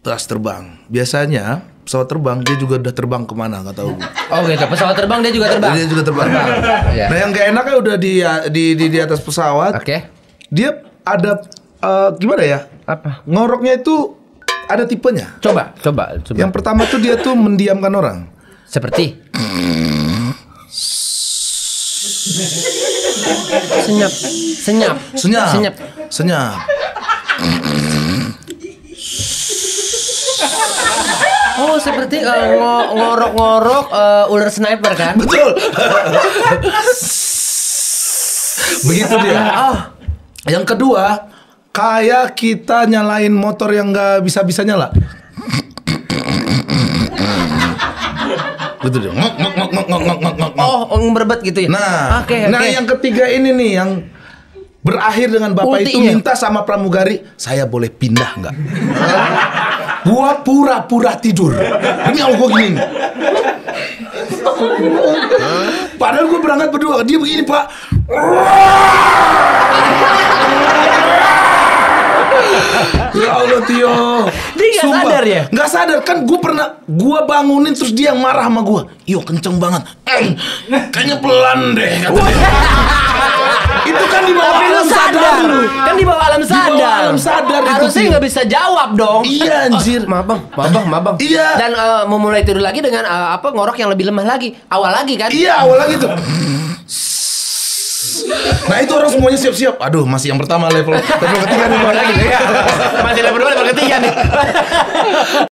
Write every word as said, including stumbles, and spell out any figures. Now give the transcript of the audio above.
tes terbang. Biasanya pesawat terbang dia juga udah terbang kemana nggak tahu. Oh gitu, pesawat terbang dia juga terbang. Dia juga terbang. terbang. Yeah. Nah yang gak enaknya udah di di di, di atas pesawat. Oke. Okay. Dia ada uh, gimana ya? Apa? Ngoroknya itu ada tipenya. Coba, coba, coba. Yang pertama tuh dia tuh mendiamkan orang. Seperti senyap, senyap, Senyap. senyap, Senyap. Oh seperti uh, ngo- ngorok-ngorok uh, ular sniper kan? Betul. Begitu dia. Oh. Yang kedua, kayak kita nyalain motor yang nggak bisa-bisa nyala. Betul dia. Ngok ngok ngok ngok ngok ngok ngok. Oh, ngeberbet gitu ya? Nah, oke, okay, nah okay. yang ketiga ini nih yang berakhir dengan bapak Ultinya. itu minta sama pramugari, saya boleh pindah nggak? Gua pura-pura tidur. Demi Allah gua gini. Padahal gua berangkat berdua, dia begini Pak. Ya Allah Tio. Dia nggak sadar ya? Nggak sadar kan gue pernah gue bangunin terus dia yang marah sama gue. Yo kenceng banget. Eh, kayaknya pelan deh kata dia. Itu kan di bawah Tapi lu alam sadar, sadar lu. kan di bawah alam Di bawah sadar. alam sadar itu, Harusnya Tio. nggak bisa jawab dong. Iya anjir. Oh, maaf bang, maaf bang, maaf bang. Iya. Dan uh, memulai tidur lagi dengan uh, apa ngorok yang lebih lemah lagi, awal lagi kan? Iya awal lagi tuh. Nah itu orang semuanya siap-siap. Aduh masih yang pertama level level ketiga nih. Masih level dua, level ketiga nih.